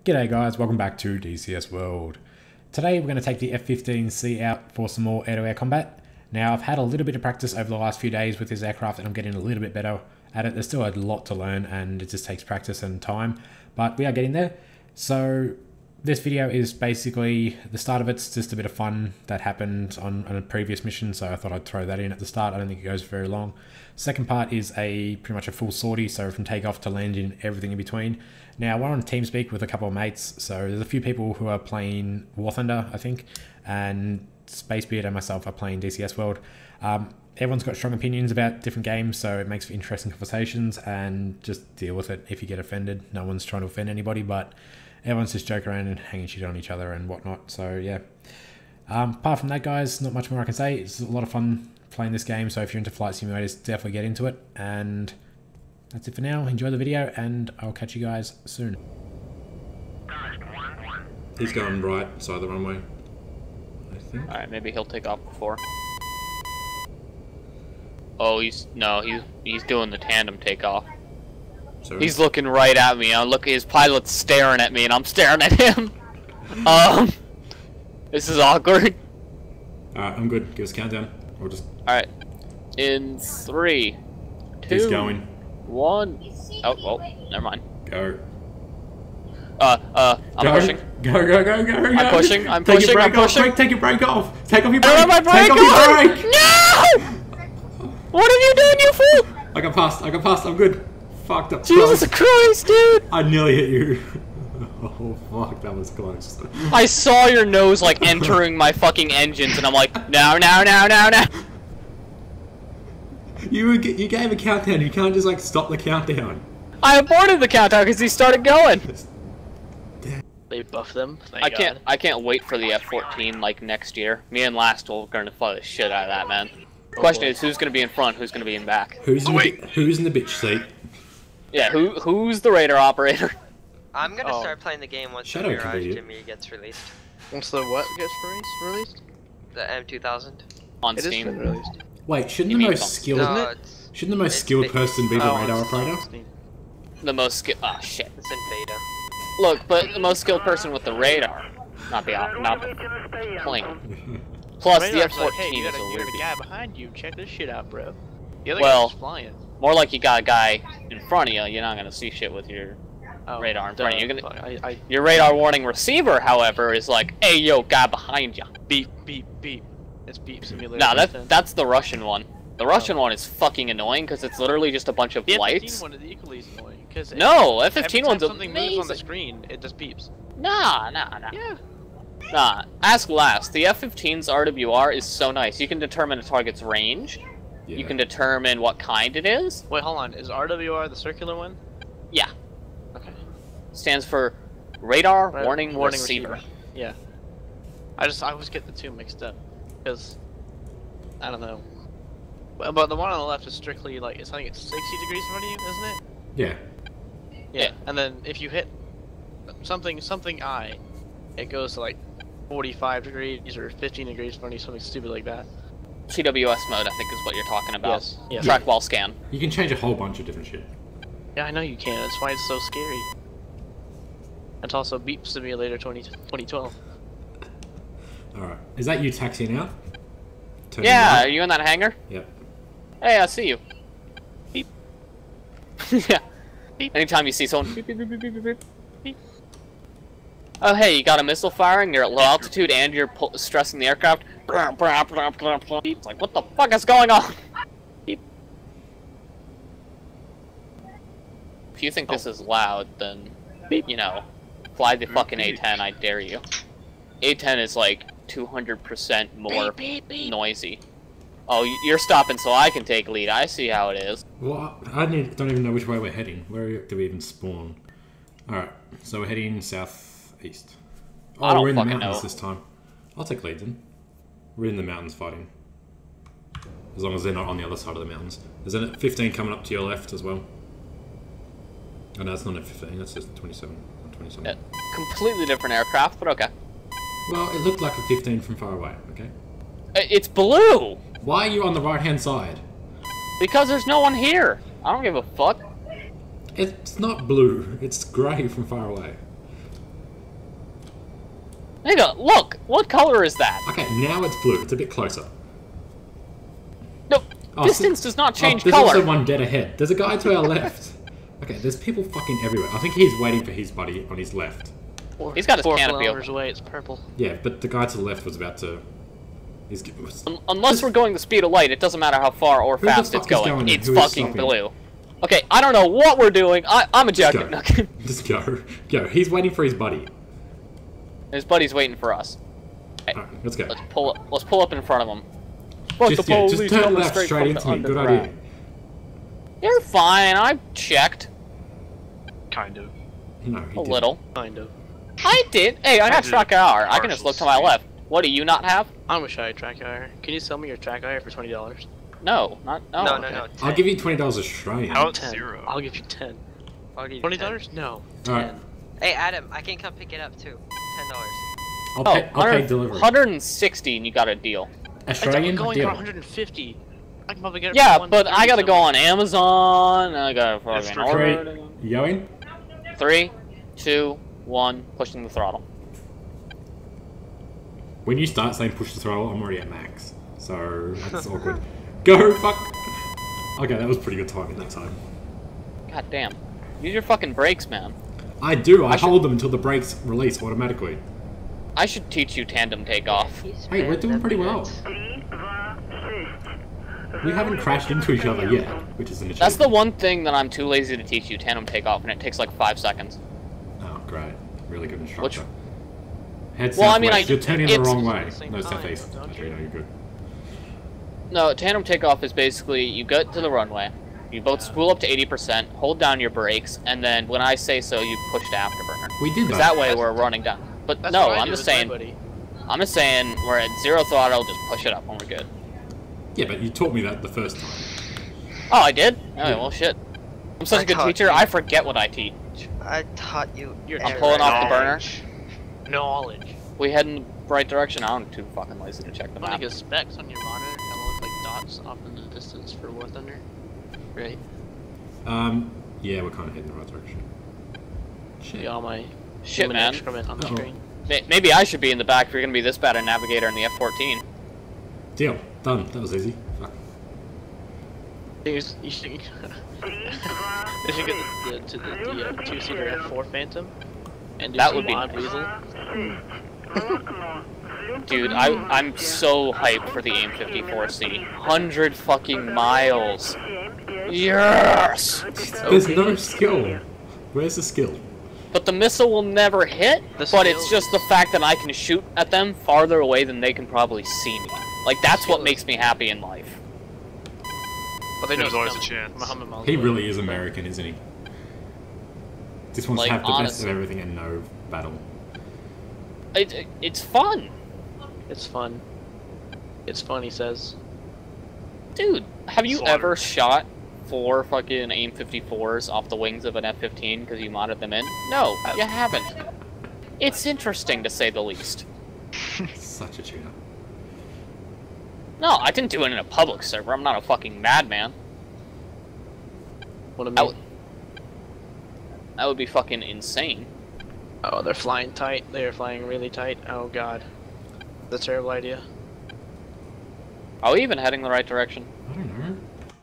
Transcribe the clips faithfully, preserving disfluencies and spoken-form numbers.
G'day guys, welcome back to D C S World. Today we're going to take the F fifteen C out for some more air-to-air combat. Now I've had a little bit of practice over the last few days with this aircraft and I'm getting a little bit better at it. There's still a lot to learn and it just takes practice and time, but we are getting there. So this video is basically, the start of it's just a bit of fun that happened on, on a previous mission, so I thought I'd throw that in at the start. I don't think it goes very long. Second part is a pretty much a full sortie, so from takeoff to landing, everything in between. Now we're on TeamSpeak with a couple of mates, so there's a few people who are playing War Thunder, I think, and Spacebeard and myself are playing D C S World. Um, everyone's got strong opinions about different games, so it makes for interesting conversations, and just deal with it if you get offended. No one's trying to offend anybody, but everyone's just joking around and hanging shit on each other and whatnot, so yeah. Um, apart from that, guys, not much more I can say. It's a lot of fun playing this game, so if you're into flight simulators, definitely get into it. And that's it for now. Enjoy the video, and I'll catch you guys soon. He's going right side of the runway, I think. Alright, maybe he'll take off before. Oh, he's... no, he's he's doing the tandem takeoff. Sorry? He's looking right at me. I look, his pilot's staring at me, and I'm staring at him. um, this is awkward. Alright, I'm good. Give us a countdown. Or just... Alright. In three, two, He's going. one. Oh, oh, never mind. Go. Uh, uh, I'm go. pushing. Go, go, go, go, go. I'm pushing, I'm take pushing, your I'm brake off. pushing. Quick, take your brake off. Take off your brake. I don't have my brake Take off on. your brake. No! What are you doing, you fool? I got past. I got past. I'm good. Fucked up. Jesus Christ, dude! I nearly hit you. Oh, fuck. That was close. I saw your nose, like, entering my fucking engines, and I'm like, no, no, no, no, no. You were, you gave a countdown. You can't just, like, stop the countdown. I aborted the countdown because he started going. They buff them. Thank I can't. God. I can't wait for the F fourteen like next year. Me and Last will gonna fly the shit out of that, man. The question is, who's gonna be in front? Who's gonna be in back? Who's in Oh, the, Who's in the bitch seat? Yeah. Who? Who's the radar operator? I'm gonna Oh. start playing the game once Shadow the Mirage Comedian. Jimmy gets released. Once the what gets released? Released? The M two thousand. On It is Steam. been released. Wait, shouldn't You the mean most on- skilled... No, it? it's, Shouldn't the most it's skilled ba- person be the Oh, radar on Steam, operator? on Steam. The most skill. Oh shit. it's in beta. Look, but the most skilled person with the radar, not the op, not the plane. Plus, the Radar's F like, fourteen hey, you is got a a, you weird. got a guy behind you. Check this shit out, bro. The other Well- guy's flying. More like you got a guy in front of you. You're not gonna see shit with your Oh, radar in front of you. You're duh. gonna. I, I Your radar warning receiver, however, is like, hey yo, guy behind you. beep beep beep. It's beep simulator. Nah, that content. that's the Russian one. The Russian one is fucking annoying because it's literally just a bunch of the F fifteen lights. one is equally as annoying because No, F fifteen every one's time something moves on the amazing. screen, it just beeps. Nah, nah, nah. Yeah. Nah. Ask Last. The F fifteen's R W R is so nice. You can determine a target's range. Yeah. You can determine what kind it is. Wait, hold on. Is R W R the circular one? Yeah. Okay. Stands for Radar Right, Warning, warning Receiver. receiver. Yeah. I just I always get the two mixed up because I don't know. But, but the one on the left is strictly like it's I think it's sixty degrees in front of you, isn't it? Yeah. Yeah. And then if you hit something something I, it goes to like forty-five degrees or fifteen degrees in front of you, something stupid like that. C W S mode, I think, is what you're talking about. Yes. Yes. Track while scan. You can change a whole bunch of different shit. Yeah, I know you can. That's why it's so scary. It's also Beep Simulator twenty twelve. Alright. Is that you taxiing out? Turning Yeah, right? are you in that hangar? Yep. Hey, I see you. Beep. Yeah. Beep. Anytime you see someone. Beep, beep, beep, beep, beep, beep. Beep. Oh, hey, you got a missile firing. You're at low altitude and you're pu stressing the aircraft. It's like, what the fuck is going on? Beep. If you think this is loud, then, you know, fly the fucking A ten, I dare you. A ten is like two hundred percent more noisy. Oh, you're stopping so I can take lead. I see how it is. Well, I need, don't even know which way we're heading. Where do we even spawn? Alright, so we're heading southeast. Oh, I don't we're in the fucking mountains know. this time. I'll take lead then. We're in the mountains fighting. As long as they're not on the other side of the mountains. There's an F fifteen coming up to your left as well. Oh no, it's not an F fifteen, that's just twenty-seven. twenty-seven. Yeah, completely different aircraft, but okay. Well, it looked like a fifteen from far away, okay? I- It's blue! Why are you on the right hand side? Because there's no one here. I don't give a fuck. It's not blue, it's grey from far away. Nigga, look! What color is that? Okay, now it's blue. It's a bit closer. No, Oh, distance so- does not oh, change there's color. also one dead ahead. There's a guy to our left. Okay, there's people fucking everywhere. I think he's waiting for his buddy on his left. He's got his Four canopy kilometers open. away, it's purple. Yeah, but the guy to the left was about to... He's... Un unless we're going the speed of light, it doesn't matter how far or Who the fast fuck it's is going. going and It's who is fucking stopping? blue. Okay, I don't know what we're doing. I I'm a Just joking. go. Okay. Just go. Go. He's waiting for his buddy. His buddy's waiting for us. Okay, Alright, let's go. let's pull up. Let's pull up in front of him. Fuck Just, the yeah, police just turn coming left straight from the into me. Good underground. idea. You're fine. I've checked Kind of. No, he a didn't. little. Kind of. I did. Hey, I got did track hour. I can just partial look to my speed. left. What do you not have? I wish I had track hire. Can you sell me your track hire for twenty dollars? No, not no. no, okay. no, no. I'll ten. give you twenty dollars Australian. How about ten. zero? I'll give you ten. I'll give you Twenty ten. dollars? No. Alright. Ten. Hey, Adam, I can come pick it up too. Ten dollars. I'll Oh, pay, I'll pay delivery. one hundred sixty and you got a deal. Australian I'm going deal. for one hundred fifty. I can probably get it Yeah, for but I gotta go on somewhere. Amazon. And I gotta That's fucking for order Three. it. You going? Three, two, one, pushing the throttle. When you start saying push the throttle, I'm already at max. So that's awkward. Go, fuck! Okay, that was pretty good timing that time. God damn. Use your fucking brakes, man. I do, I, I should- hold them until the brakes release automatically. I should teach you tandem takeoff. Hey, we're doing pretty well. We haven't crashed into each other yet, which is an achievement. That's the one thing that I'm too lazy to teach you, tandem takeoff, and it takes like five seconds. Oh, great. Really good instructor. Head Well, I southwest. mean, I- You're turning the it's- wrong way. At the same No, time, southeast. don't Actually, no, you're good. No, tandem takeoff is basically you get to the runway, you both spool up to eighty percent, hold down your brakes, and then when I say so, you push to afterburner. We did Because that. that way we're running down. But That's no, what I I'm do just with my saying, buddy. I'm just saying we're at zero throttle, just push it up when we're good. Yeah, but you taught me that the first time. Oh, I did? Oh, Yeah. well, shit. I'm such I a good taught teacher, you. I forget what I teach. I taught you. You're I'm everything. pulling off the burner. Knowledge. We head in the right direction. I'm too fucking lazy to check the I'm gonna map. get specs on your monitor. Kind of look like dots off in the distance for War Thunder. Right. Um, yeah, we're kind of heading the right direction. See Shit. all my Shit, human man. excrement on the Uh-oh. screen. May- Maybe I should be in the back if you're gonna be this bad at Navigator in the F fourteen. Deal. Done. That was easy. Fuck. You should, you should, you should get the, the, to the, the uh, two-seater F four Phantom. And do That some would be mod nice. weasel. Dude, I, I'm so hyped for the A M fifty-four C. one hundred fucking miles. Yes! There's no skill. Where's the skill? But the missile will never hit, The but it's skill- just the fact that I can shoot at them farther away than they can probably see me. Like, that's what skill makes is- me happy in life. But they know There's it's always a coming chance. from a hundred miles He away. really is American, isn't he? Just wants Like, to have the best honestly. of everything and no battle. It, it, it's fun. It's fun. It's fun, he says. Dude, have you Slaughter. ever shot four fucking A M fifty-fours off the wings of an F fifteen because you modded them in? No, you haven't. It's interesting to say the least. Such a tuner. No, I didn't do it in a public server. I'm not a fucking madman. What a That minute. would, that would be fucking insane. Oh, they're flying tight. They are flying really tight. Oh god. That's a terrible idea. Are we even heading the right direction? I don't know.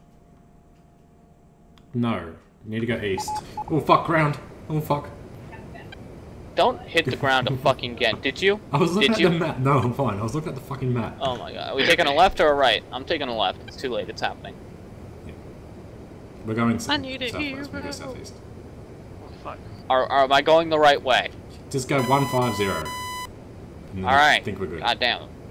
No. You need to go east. Oh fuck, ground. Oh fuck. Don't hit the ground fucking again. Did you? I was looking Did at you? the map. No, I'm fine. I was looking at the fucking map. Oh my god. Are we taking a left or a right? I'm taking a left. It's too late. It's happening. We're going I south, need a southwest. We go hero. southeast. Oh, fuck. Are, are am I going the right way? Just go one five zero. And then I Alright. think we're good. God damn it.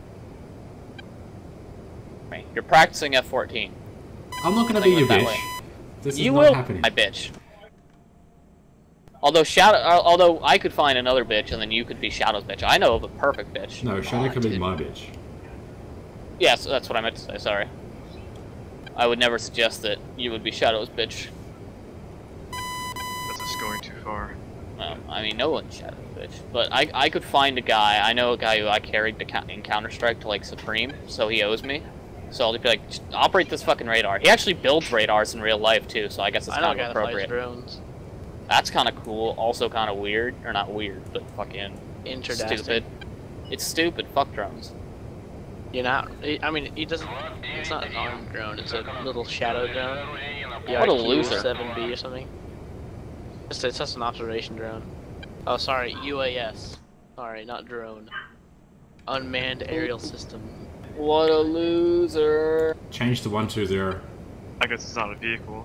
Right, you're practicing F fourteen. I'm not gonna Think be of your it that bitch. way. This You is will, not happening. my bitch. Although Shadow, uh, although I could find another bitch, and then you could be Shadow's bitch. I know of a perfect bitch. No, Shadow Oh, could be dude. my bitch. Yes, that's what I meant to say. Sorry. I would never suggest that you would be Shadow's bitch. That's just going too far. Well, I mean, no one's Shadow's bitch. But I, I could find a guy. I know a guy who I carried to count, in Counter Strike to like Supreme, so he owes me. So I'll just be like, "Just operate this fucking radar. He actually builds radars in real life too, so I guess it's I know a kind guy of that flies appropriate. drones. That's kind of cool. Also kind of weird, or not weird, but fucking Interdastic. stupid. It's stupid. Fuck drones. You're not. I mean, it doesn't. It's not an armed drone. It's a little shadow drone. What a loser. seven B or something. It's, it's just an observation drone. Oh, sorry, U A S. Sorry, not drone. Unmanned aerial system. What a loser. Change to one two zero. I guess it's not a vehicle.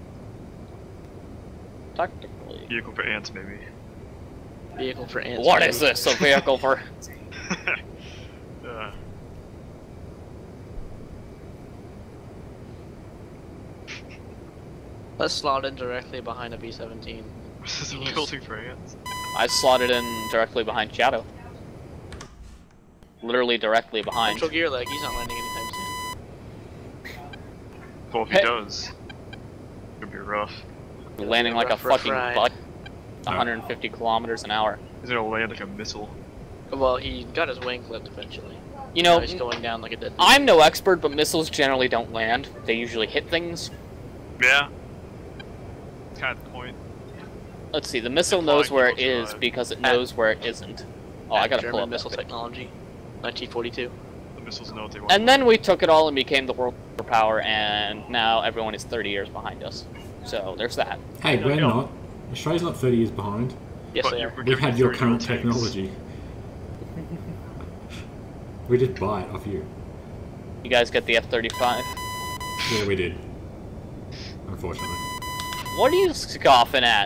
Technically. Vehicle for ants, maybe. Vehicle for ants. What maybe. is this? A vehicle for? uh. Let's slot in directly behind a B seventeen. This is a building for ants. I slotted in directly behind Shadow. Literally directly behind. Control gear leg. He's not landing anytime soon. Well, if he Hey. does, it'll be rough. Landing like a Rough, rough fucking ride. butt. one hundred fifty kilometers an hour. He's gonna land like a missile. Well, he got his wing clipped eventually. You know, Now he's going down like a dead. I'm no expert, but missiles generally don't land. They usually hit things. Yeah. That's kind of the point. Let's see, the missile Flying knows where it people is survive. because it knows where it isn't. Oh, I gotta German pull up missile that pic. technology, nineteen forty-two. The missiles know what they want. And then we took it all and became the world superpower, and now everyone is thirty years behind us. So there's that. Hey, No, we're no. not. Australia's not thirty years behind. Yes, But they you- are. we're We've giving had you your thirty-year-old current tanks. technology. We did buy it off you. You guys get the F thirty-five. Yeah, we did. Unfortunately. What are you scoffing at?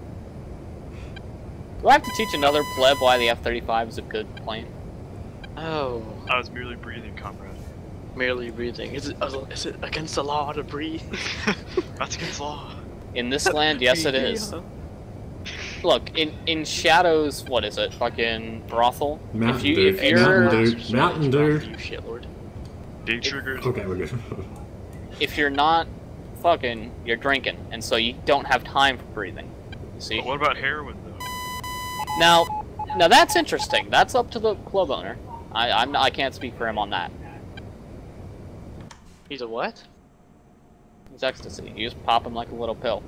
Do I have to teach another pleb why the F thirty-five is a good plane? Oh, I was merely breathing, comrade. merely breathing. Is it? Is it against the law to breathe? That's against law. In this land, yes it is. Look, in in Shadow's, what is it? Fucking brothel? Mountain if you Dew. if you're Mountain Dew. Mountain Dew. You shitlord. Being triggered. Okay, we're good. if you're not fucking, you're drinking, and so you don't have time for breathing. You see? But what about heroin, though? Now, now that's interesting. That's up to the club owner. I I'm I can't speak for him on that. He's a what? It's ecstasy. You just pop him like a little pill.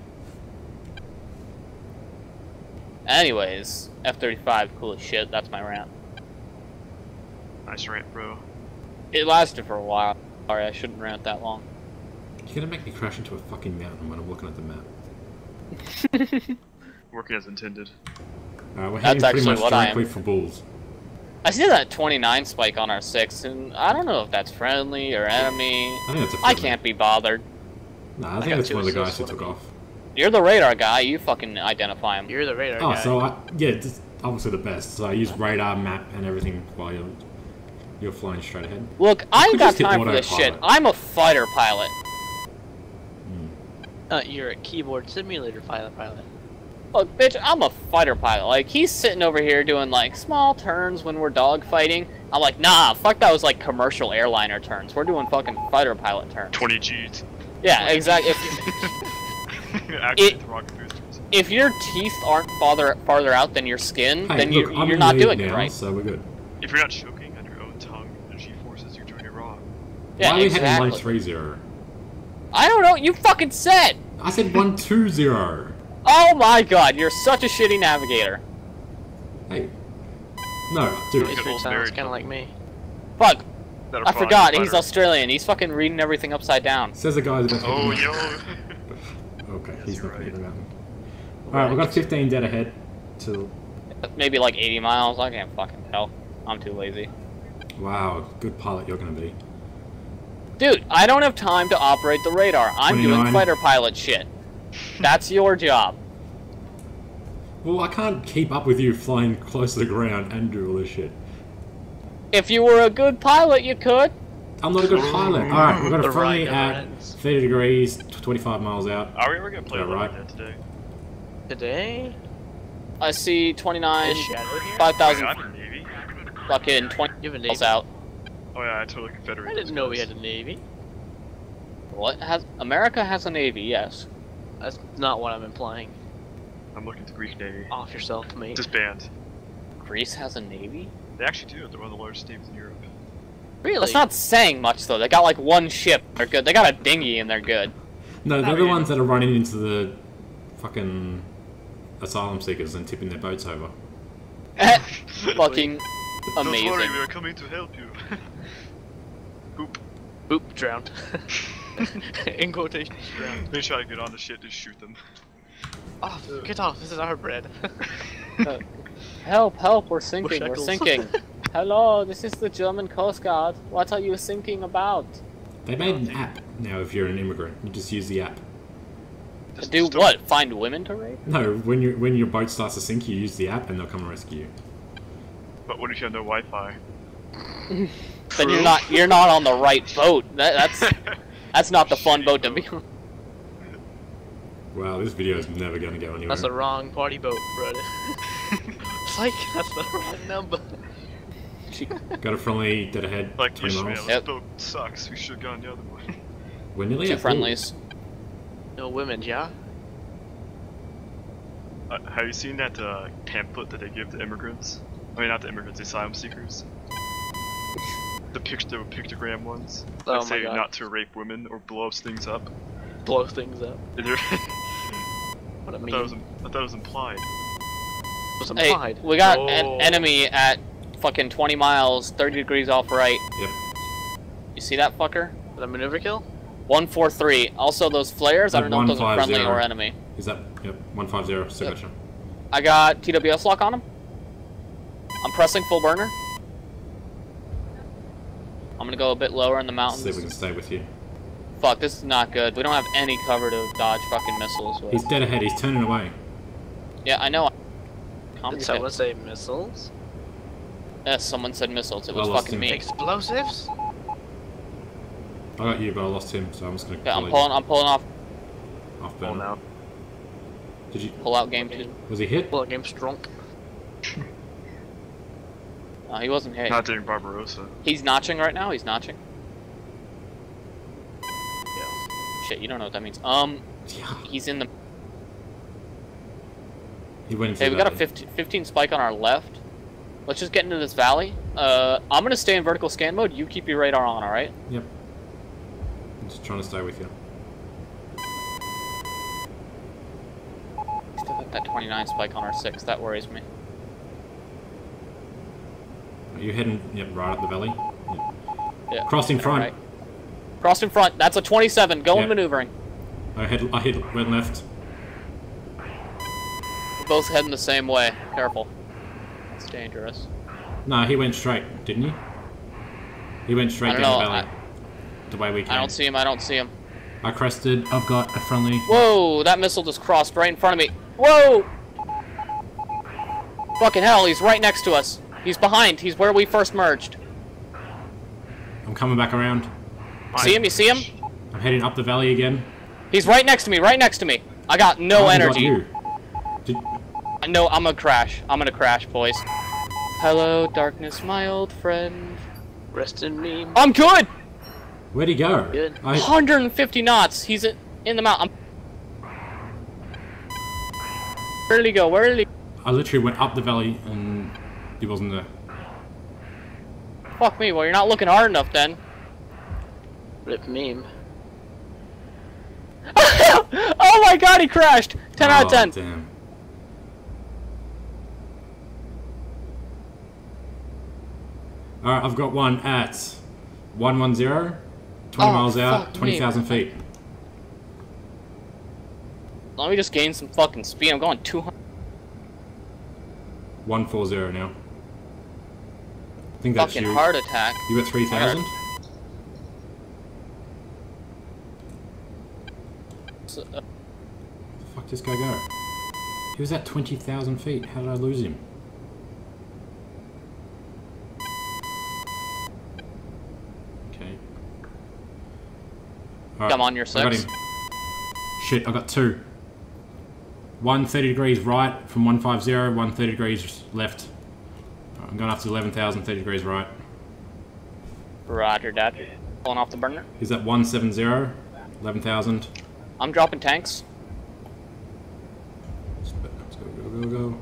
Anyways, F thirty-five, cool as shit. That's my rant. Nice rant, bro. It lasted for a while. Sorry, I shouldn't rant that long. You're gonna make me crash into a fucking mountain when I'm looking at the map. Working as intended. Uh, we're That's heading pretty actually much what I am. directly for bulls. I see that twenty-nine spike on our six, and I don't know if that's friendly or enemy. I think that's a I friendly. can't be bothered. Nah, I I think got that's two one of the guys assists, who what took do off. You're the radar guy. You fucking identify him. You're the radar Oh, guy. so I, yeah, it's obviously the best. So I use radar, map, and everything while you're, you're flying straight ahead. Look, I ain't could got just hit time for this shit. autopilot. I'm a fighter pilot. Uh, you're a keyboard simulator pilot. Pilot. Look, bitch, I'm a fighter pilot. Like, he's sitting over here doing, like, small turns when we're dogfighting. I'm like, nah, fuck that was, like, commercial airliner turns. We're doing fucking fighter pilot turns. twenty G's. Yeah, exactly. If, Activate It- the rocket boosters. if your teeth aren't farther farther out than your skin, Hey, then look, you, I'm you're in not lead doing now, it right. so we're good. If you're not choking on your own tongue and G-forces, you're doing it wrong. Yeah, Why are we heading exactly. one three zero? I don't know. You fucking said. I said one two zero. Oh my god, you're such a shitty navigator. Hey. No, dude. Look at It old sounds married kind of like me. Fuck, that are I flying forgot. a He's fighter. Australian. He's fucking reading everything upside down. Says the guy who's about to Oh, hit the yo. mountain. Okay, Yes, he's you're not gonna hit right. the mountain. Alright, we've got fifteen dead ahead. To Maybe like eighty miles. I can't fucking tell. I'm too lazy. wow, good pilot you're gonna be. Dude, I don't have time to operate the radar. I'm doing twenty-nine. fighter pilot shit. That's your job. Well, I can't keep up with you flying close to the ground and do all this shit. If you were a good pilot, you could. I'm not a good pilot. Alright, we've got The a friendly right at guys. thirty degrees, twenty-five miles out. Are we ever gonna play Yeah, a lot right. like that today? Today? I see twenty-nine, Is Shadow here? five Wait, thousand I'm in the Navy. fucking twenty You have a navy? miles out. Oh yeah, I totally confederate. I didn't know we had a navy. What has America has a navy? Yes. That's not what I'm implying. I'm looking at the Greek Navy. Off yourself, mate. Disband. Greece has a navy. They actually do. They're one of the largest navies in Europe. Really? That's not saying much though. They got like one ship. They're good. They got a dinghy and they're good. No, they're I the mean- ones that are running into the fucking asylum seekers and tipping their boats over. Fucking Don't worry, Amazing. we are coming to help you. Boop. Boop, drowned. In quotations, drowned. They try to get on the shit, just shoot them. Off, get off, this is our bread. Uh, help, help, we're sinking, we're Shackles. sinking. Hello, this is the German Coast Guard. What are you thinking about? They made an app now if you're an immigrant. You just use the app. Just Do stop. what? Find women to rape? No, when you when your boat starts to sink, you use the app and they'll come and rescue you. But what if you have no Wi-Fi? Then you're not you're not on the right boat. That, that's that's not the fun Shitty boat to be on. Wow, this video is never going to go anywhere. That's the wrong party boat, brother. Psych, that's the wrong number. Got a friendly dead ahead, Like, twenty yeah, miles. this Yep. boat sucks. We should have gone the other way. We're nearly Two at friendlies. No women, yeah? Uh, have you seen that uh, pamphlet that they give to immigrants? I mean, not the immigrants, the asylum seekers. The picture, the pictogram ones. Oh That my say God. not to rape women or blow things up. Blow things up. They're- What a I meme. thought it was, I thought it was implied. was Hey, implied. we got Oh. an enemy at fucking twenty miles, thirty degrees off right. Yep. You see that fucker? The maneuver kill? one four three. Also, those flares, I don't know if those are friendly one five zero. or enemy. Is that? Yep. One five zero signature. I got T W S lock on him. I'm pressing full burner. I'm gonna go a bit lower in the Let's see if we mountains. can stay with you. Fuck, this is not good. We don't have any cover to dodge fucking missiles with. He's dead ahead. He's turning away. Yeah, I know. Calm Did your someone tits. say missiles? Yes, someone said missiles. It I was lost fucking him. me. Explosives? I got you, but I lost him, so I'm just gonna. Yeah, I'm pull pulling. I'm pulling off. off Oh burner. no. Did you? Pull out game two. Was he hit? Well, game's drunk. No, he wasn't hit. Not doing Barbarossa. He's notching right now. He's notching. Yeah. Shit, you don't know what that means. Um, Yeah. he's in the. He went into Hey, the we got a valley. fifteen, fifteen spike on our left. Let's just get into this valley. Uh, I'm gonna stay in vertical scan mode. You keep your radar on, all right? Yep. I'm just trying to stay with you. Still got that twenty-nine spike on our six. That worries me. Are you heading? Yep, right up the valley. Yep. Yeah. Cross in front. Alright. Cross in front. That's a twenty-seven. Going Yeah. maneuvering. I head. I hit. Went left. We're both heading the same way. Careful. It's dangerous. No, he went straight, didn't he? He went I straight don't down know. the valley. The way we came. I don't see him. I don't see him. I crested. I've got a friendly. Whoa! That missile just crossed right in front of me. Whoa! Fucking hell! He's right next to us. He's behind. He's where we first merged. I'm coming back around. See him? You see him? I'm heading up the valley again. He's right next to me. Right next to me. I got no I haven't got energy. you. Did, I know I'm gonna crash. I'm gonna crash, boys. Hello, darkness, my old friend. Rest in me. I'm good. where'd he go? Good. I, one hundred fifty knots. He's in in the mountain. Where did he go? Where did he? I literally went up the valley and he wasn't there. Fuck me. Well, you're not looking hard enough then. Rip meme. Oh my god, he crashed. ten out of ten. Oh, damn. Alright, I've got one at one one zero, twenty Oh, miles out, fuck twenty thousand me. feet. Let me just gain some fucking speed. I'm going two hundred. one forty now. I think that's Fucking you. heart attack. You got three thousand? So, uh, Where the fuck did this guy go? He was at twenty thousand feet. How did I lose him? Okay. Alright, I'm on your I got six. him. Shit, I got two. One thirty degrees right from one fifty, one thirty degrees left. Alright, I'm going up to eleven thousand, thirty degrees right. Roger, Dad. Pulling off the burner. He's at one seventy, eleven thousand. I'm dropping tanks. Let's go, go, go, go.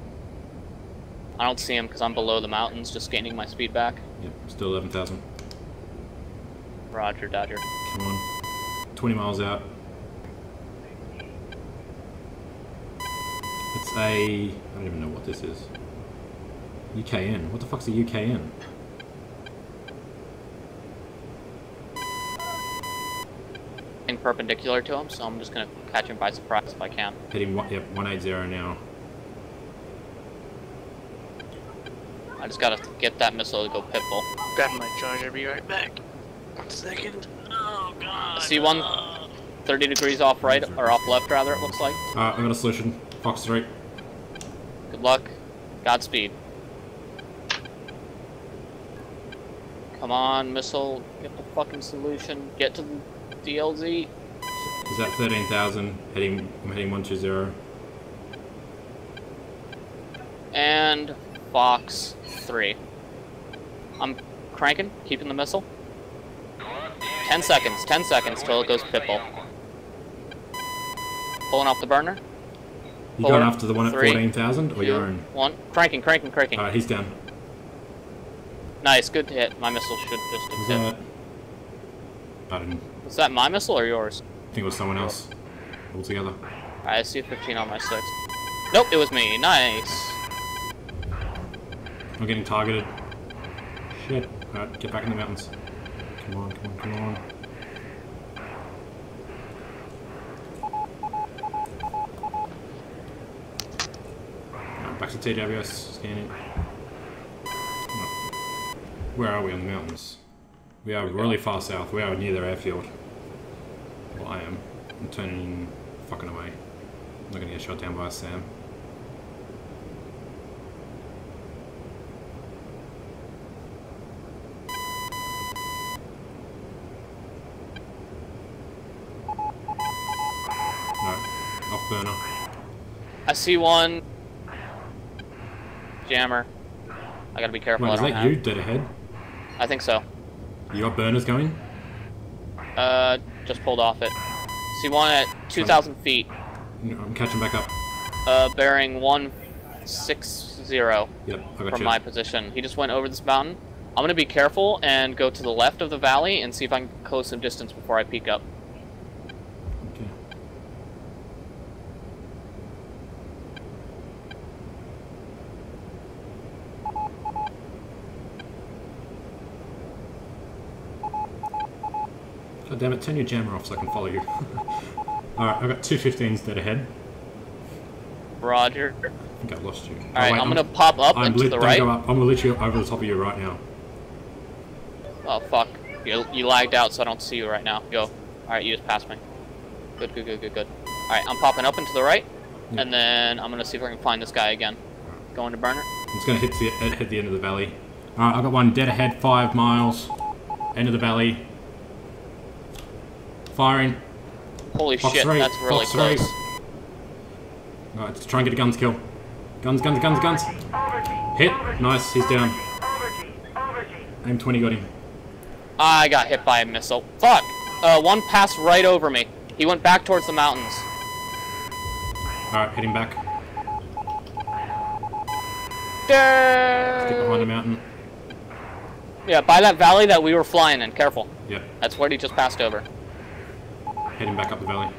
I don't see him because I'm below the mountains, just gaining my speed back. Yep, still eleven thousand. Roger, Dodger. Come on. twenty miles out. It's a... I don't even know what this is. U K N? What the fuck's a U K N? Perpendicular to him, so I'm just gonna catch him by surprise if I can. Hitting one, yep, one eighty now. I just gotta get that missile to go pitbull. Grab my charger, be right back. One second. Oh god. See one thirty degrees off right, or off left rather, it looks like. Alright, I got a solution. Fox three. Good luck. Godspeed. Come on, missile. Get the fucking solution. Get to the D L Z. Is that thirteen thousand? Heading, I'm heading one two zero. And Fox three. I'm cranking, keeping the missile. ten seconds, ten seconds till it goes pitbull. Pulling off the burner. You Four, going after the one at three, fourteen thousand or two, your own? One. Cranking, cranking, cranking. Alright, he's down. Nice, good hit. My missile should just Was have hit. that? I didn't Was that my missile or yours? think it was someone else altogether. Alright, I see a fifteen on my six. Nope, it was me. Nice. I'm getting targeted. Shit. Alright, get back in the mountains. Come on, come on, come on. Alright, back to T W S, scanning. Where are we on the mountains? We are really far south. We are near their airfield. Well, I am. I'm turning fucking away. I'm not gonna get shot down by a Sam. No, off burner. I see one. Jammer. I gotta be careful. Wait, I is don't that have. you dead ahead? I think so. You got burners going? Uh, just pulled off it. See one at two thousand feet. No, I'm catching back up. Uh, bearing one six zero Yep, I got from you. my position. He just went over this mountain. I'm gonna be careful and go to the left of the valley and see if I can close some distance before I peek up. Okay. God damn it, turn your jammer off so I can follow you. Alright, I've got two fifteens dead ahead. Roger. I think I've lost you. Alright, I'm, I'm gonna pop up I'm and to lit- the don't right. go up. I'm literally over the top of you right now. Oh fuck. You, you lagged out so I don't see you right now. Go. Alright, you just passed me. Good, good, good, good, good. Alright, I'm popping up and to the right. Yeah. And then I'm gonna see if I can find this guy again. Going to burner. I'm just gonna hit the, hit the end of the valley. Alright, I've got one dead ahead, five miles. End of the valley. Firing. Holy Fox shit, three, that's really Fox three. close. Alright, let's try and get a guns kill. Guns, guns, guns, guns. Hit. Nice, he's down. Aim twenty got him. I got hit by a missile. Fuck! Uh, one passed right over me. He went back towards the mountains. Alright, heading back. Get Get behind the mountain. Yeah, by that valley that we were flying in. Careful. Yep, That's where he just passed over. heading back up the valley.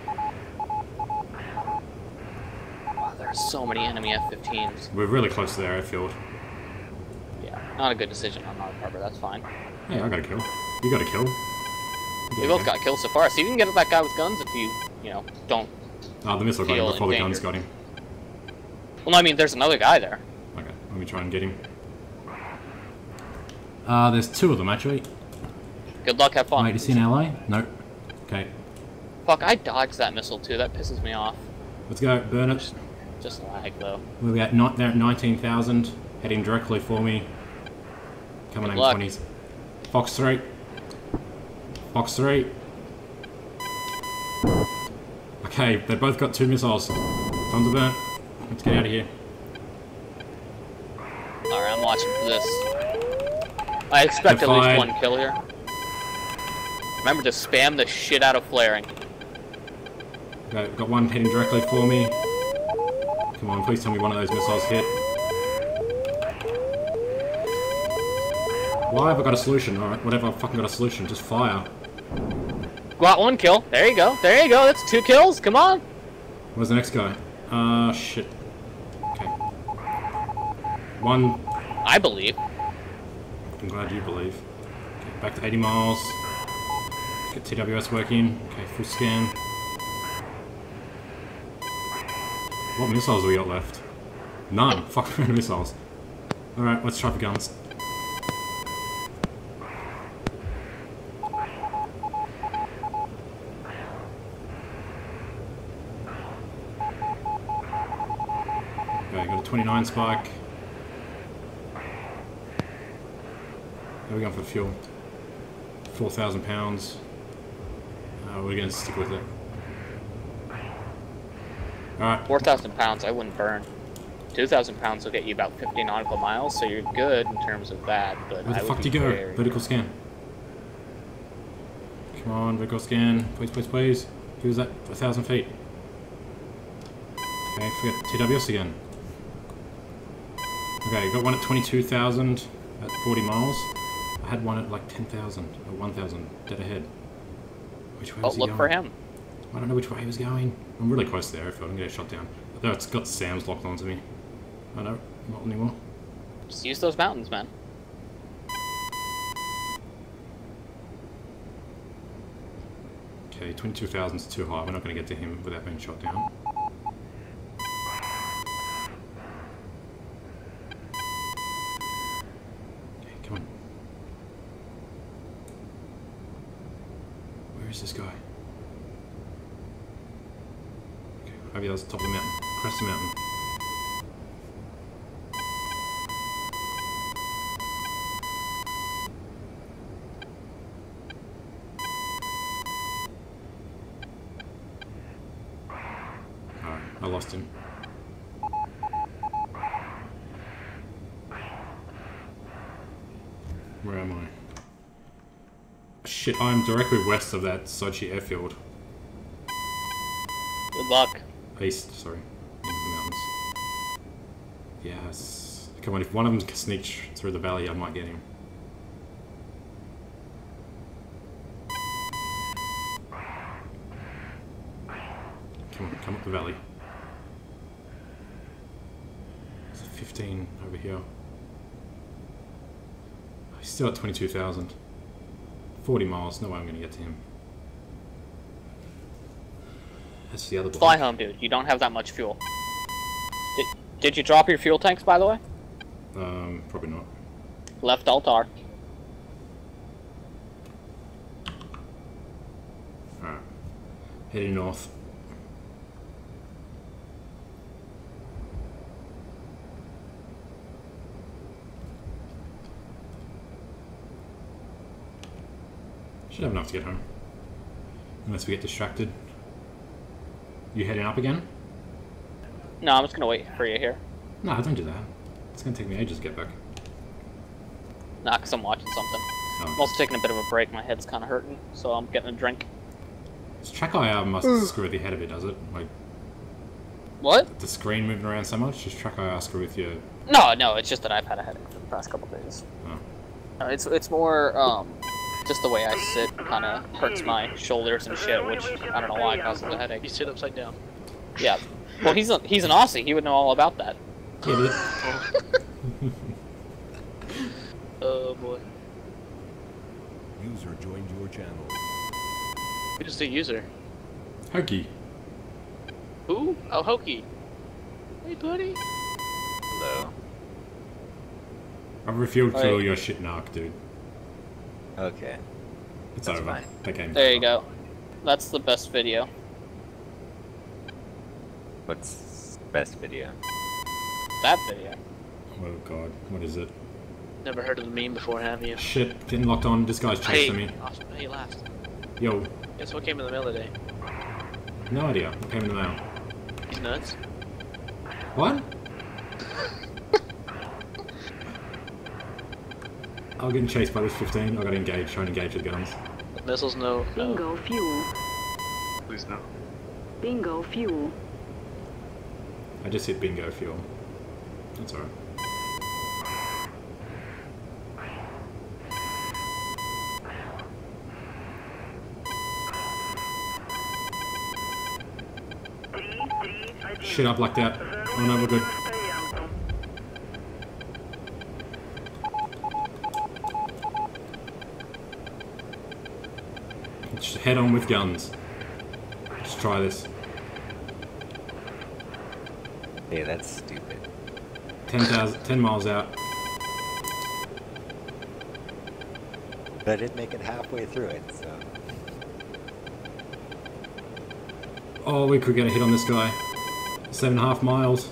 Wow, there's so many enemy F fifteens. We're really close to their airfield. Yeah, not a good decision on our part, but that's fine. Hey, I got a kill. You got a kill. We both got killed so far. So you can get at that guy with guns if you, you know, don't. Ah, the missile got him Feel before the in guns danger. got him. Well, no, I mean, there's another guy there. Okay, let me try and get him. Uh, there's two of them actually. Good luck, have fun. Wait, is he in L A? Nope. Okay, Fuck, I dodged that missile too. That pisses me off. let's go. Burn it. Just lag though. We're at not there at nineteen thousand. Heading directly for me. Coming Good in luck. twenties. Fox three. Fox three. Okay, they both got two missiles. Time to burn. Let's get out of here. Alright, I'm watching for this. I expect at They're least fine. one kill here. Remember to spam the shit out of flaring. Okay, got one heading directly for me. Come on, please tell me one of those missiles hit. Why have I got a solution? Alright, whatever, I've fucking got a solution. Just fire. Got one kill. There you go. There you go. That's two kills. Come on. Where's the next guy? Uh, shit. Okay. One I believe. I'm glad you believe. Okay, back to eighty miles. Get T W S working. Okay, full scan. What missiles have we got left? None. Fuck missiles. Alright, let's try for guns. Okay, got a twenty-nine spike. How are we going for fuel? four thousand pounds. Uh, we're going to stick with it. Alright. four thousand pounds, I wouldn't burn. two thousand pounds will get you about fifty nautical miles, so you're good in terms of that, but Where the I fuck would do be you go? very... Vertical scan. Come on, vertical scan. Please, please, please. Who's that? A thousand feet. Okay, forget T W S again. Okay, got one at twenty-two thousand at forty miles. I had one at like ten thousand or one thousand dead ahead. Which way Oh, was he look going? for him. I don't know which way he was going. I'm really close to the airfield. I'm gonna get shot down. Although it's got SAMs locked onto me. I know, not anymore. Just use those mountains, man. Okay, twenty-two thousand is too high. We're not gonna get to him without being shot down. Okay, come on. Where is this guy? Okay, over here, that's the top of the mountain. Crest the mountain. Alright, I lost him. Where am I? Shit, I'm directly west of that Sochi airfield. Good luck. East, sorry. In the mountains. Yes. Come on, if one of them can sneak through the valley, I might get him. Come on, come up the valley. There's a fifteen over here. He's still at twenty-two thousand. forty miles, no way I'm going to get to him. That's the other block. Fly home, dude. You don't have that much fuel. Did, did you drop your fuel tanks, by the way? Um, probably not. Left altar. Alright. Heading north. Should have enough to get home. Unless we get distracted. You heading up again? No, I'm just gonna wait for you here. No, don't do that. It's gonna take me ages to get back. Nah, cause I'm watching something. I'm Oh. also taking a bit of a break. My head's kind of hurting, so I'm getting a drink. This track I R must screw with the head of it, does it? Like, What? the screen moving around so much? Does track I R screw with your... No, no. It's just that I've had a headache for the past couple days. Oh. Uh, it's it's more um, just the way I sit kind of hurts my shoulders and shit, which I don't know why causes the headache. You sit upside down. Yeah. Well, he's a, he's an Aussie. He would know all about that. Yeah, but Oh boy. User joined your channel. Who's the user? Hokey. Who? Oh, Hokey. Hey, buddy. Hello. I've refueled Hey. through all your shit narc, dude. Okay. It's That's over. fine. That game's There you over. go. That's the best video. What's best video? That video. Oh god, what is it? Never heard of the meme before, have you? Shit, getting locked on. This guy's Hey, chasing me. awesome. Hey, last. Yo, Guess what came in the mail today? no idea. What came in the mail? He's nuts. What? I'm getting chased by this fifteen. I got engaged, trying to engage with guns. Missiles, no. no. Bingo fuel. Please no. Bingo fuel. I just hit bingo fuel. That's alright. Shit, I blacked out. Oh no, we're good. Let's head on with guns. Let's try this. Hey, that's stupid. ten thousand, ten miles out. But I did make it halfway through it, so. Oh, we could get a hit on this guy. Seven and a half miles.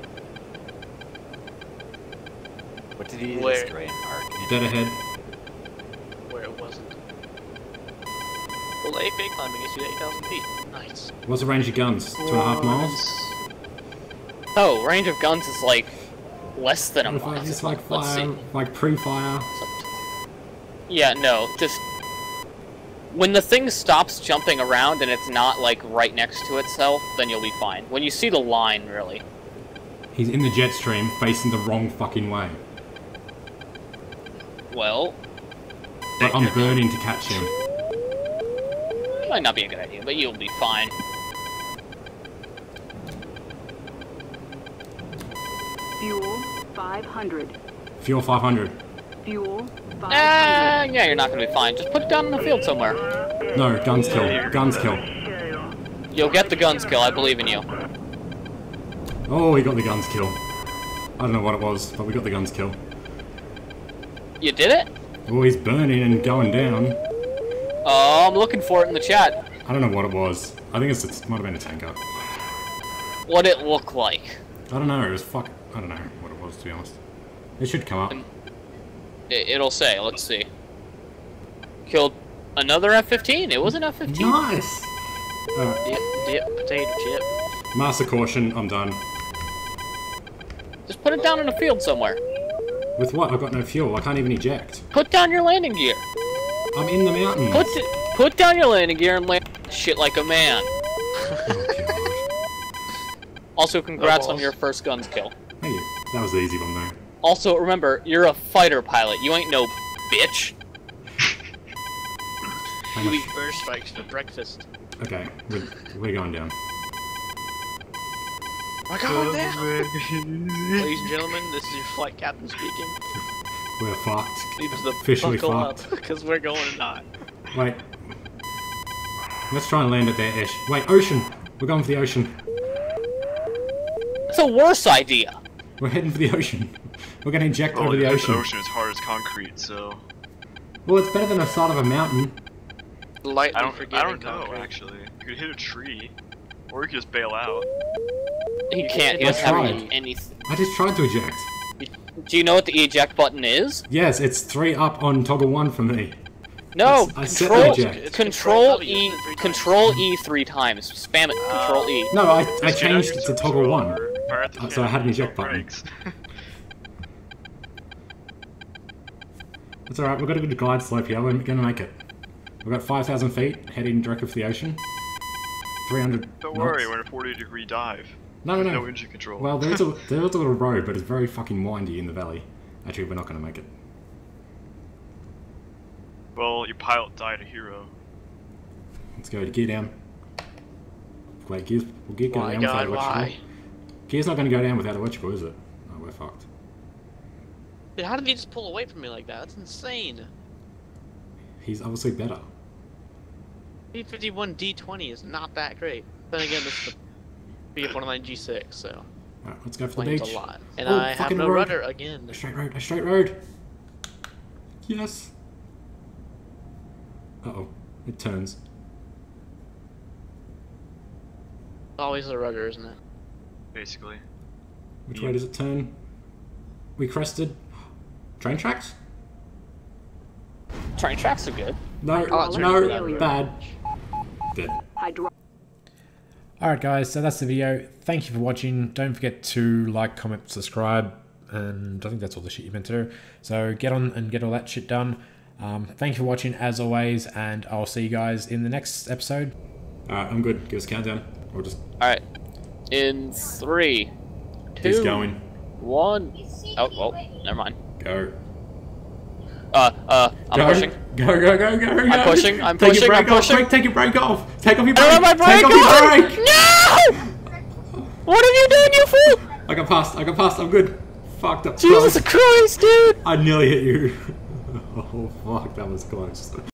What did he Where? destroy in Ark? Dead ahead. Where it wasn't. Well, the A P A climbing gets you to eight thousand feet. Nice. What's the range of guns? Two and a half miles? Oh, range of guns is like less than a What if I mile. just like Let's fire, see. like pre-fire? Yeah, no, just when the thing stops jumping around and it's not like right next to itself, then you'll be fine. When you see the line, really. He's in the jet stream, facing the wrong fucking way. Well, But I'm burning to catch him. might not be a good idea, but you'll be fine. Fuel five hundred. Fuel five hundred. Fuel five Ah, hundred. yeah, you're not gonna be fine. Just put it down in the field somewhere. No, guns kill. Guns kill. You'll get the guns kill, I believe in you. Oh, we got the guns kill. I don't know what it was, but we got the guns kill. You did it? Oh, he's burning and going down. Oh, I'm looking for it in the chat. I don't know what it was. I think it's, it might have been a tanker. What it look like. I don't know, it was fuck... I don't know what it was, to be honest. It should come up. It, it'll say, let's see. Killed another F fifteen. It was an F fifteen. Nice! Alright, Dip, dip, potato chip. master caution, I'm done. Just put it down in a field somewhere. With what? I've got no fuel, I can't even eject. Put down your landing gear. I'm in the mountains. Put put down your landing gear and land shit like a man. Oh, Also, congrats No on balls. your first guns kill. God. Hey, that was the easy one though. Also, remember, you're a fighter pilot. You ain't no bitch. How You much- eat bird strikes for breakfast. Okay, we're, we're going down. We're going down! Ladies and gentlemen, this is your flight captain speaking. We're fucked. Leave us the Officially buckle fucked. up, because we're going to not. Wait. Let's try and land at their ish. Wait, ocean! We're going for the ocean. It's a worse idea. We're heading for the ocean. We're gonna inject Well, over the the ocean. ocean is hard as concrete, so Well, it's better than the side of a mountain. Lightly I don't. I forgiving don't know concrete. actually. You could hit a tree, or you could just bail out. He can't. He I doesn't have tried. anything. I just tried to eject. Do you know what the eject button is? Yes, it's three up on toggle one for me. No. I said Control. eject. It's Control W, E. isn't it, three times? Control E three times. Spam it. Control E. No, I, I Just get out changed your it to super toggle one. controller, fire at the Uh, so I had an cannon, eject no button. brakes. It's alright, we've got a good glide slope here, we're gonna make it. We've got five thousand feet, heading directly for the ocean. three hundred Don't knots. worry, we're in a forty degree dive. No, no, with no. No engine control. Well, there's a, there's a little road, but it's very fucking windy in the valley. Actually, we're not gonna make it. well, your pilot died a hero. Let's go to gear down. Wait, gears, will gear go My down God, without electrical? why? Gear's not gonna go down without electrical, is it? Oh, we're fucked. Dude, how did he just pull away from me like that? That's insane. He's obviously better. B fifty-one D twenty is not that great. Then again, this is the B F one oh nine G six, so Alright, let's go for the planes beach. a lot. And Oh, I have fucking no road. rudder again. A straight road, a straight road! Yes! Uh-oh, it turns. Always a rudder, isn't it? Basically. Which Yeah. way does it turn? We crested. Train tracks? Train tracks are good. No, Oh, no, failure. bad. Dead. Hydro. Alright guys, so that's the video. Thank you for watching. Don't forget to like, comment, subscribe, and I think that's all the shit you meant to do. So get on and get all that shit done. Um, thank you for watching as always, and I'll see you guys in the next episode. Alright, I'm good. Give us a countdown. Or just Alright. In three, two, he's going. one. Oh, well, never mind. Go. Uh, uh, I'm go. pushing. Go, go, go, go, go. I'm pushing, I'm take pushing, your I'm brake off. pushing. Brake, take your brake off. Take off your brake. I don't have my brake take off on! your brake. No! What have you done, you fool? I got past. I got past. I'm good. Fucked up. Jesus Christ, dude! I nearly hit you. Oh fuck, that was close.